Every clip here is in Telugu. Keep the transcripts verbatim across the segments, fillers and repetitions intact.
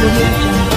Audio Jungle.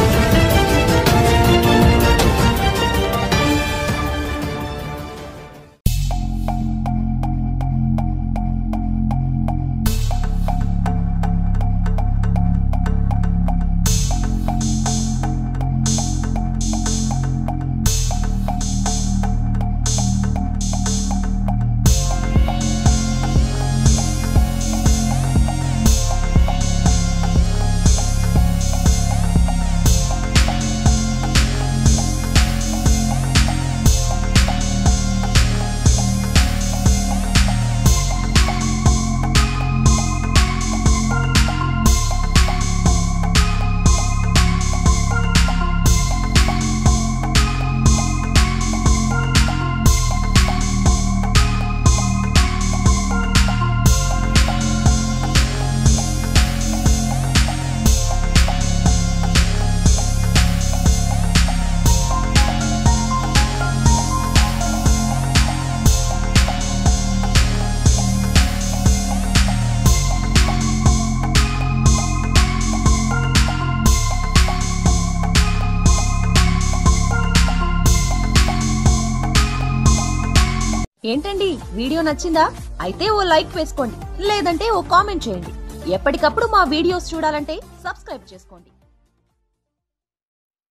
ఏంటండి వీడియో నచ్చిందా? అయితే ఓ లైక్ వేసుకోండి, లేదంటే ఓ కామెంట్ చేయండి. ఎప్పటికప్పుడు మా వీడియోస్ చూడాలంటే సబ్స్క్రైబ్ చేసుకోండి.